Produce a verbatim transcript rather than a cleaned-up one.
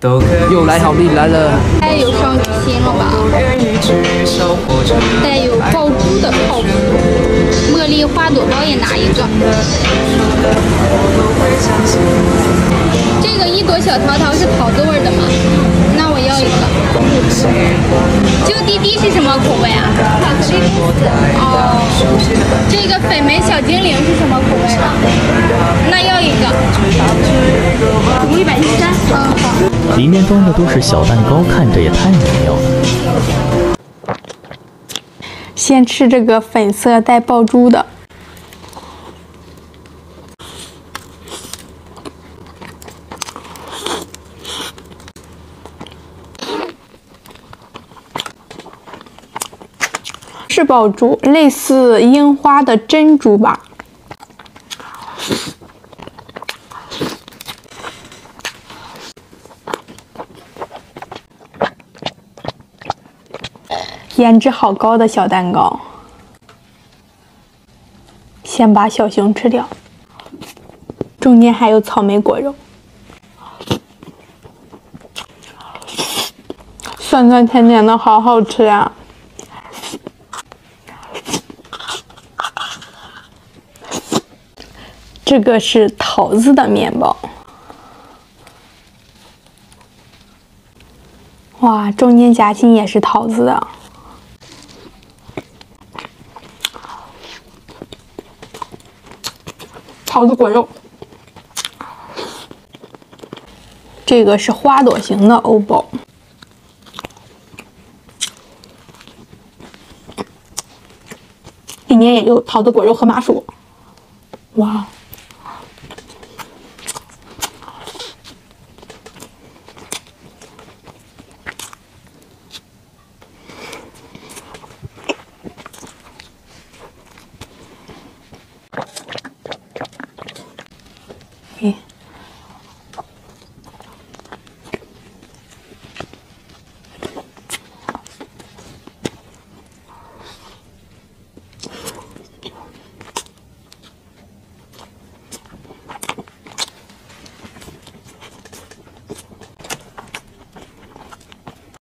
又来好利来了！ 太有上心了吧！带有爆珠的泡芙，茉莉花朵包也拿一个。这个一朵小桃桃是桃子味的吗？那我要一个。就滴滴是什么口味啊？巧克力慕斯。哦。这个粉梅小精灵是什么口味的？那要一个。一百一十三。嗯，好。 里面装的都是小蛋糕，看着也太美妙了。 先吃这个粉色带爆珠的。是爆珠，类似樱花的珍珠吧。颜值好高的小蛋糕，先把小熊吃掉，中间还有草莓果肉，酸酸甜甜的，好好吃呀！这个是桃子的面包，哇，中间夹心也是桃子的。桃子果肉，这个是花朵型的欧包，里面也有桃子果肉和麻薯，哇！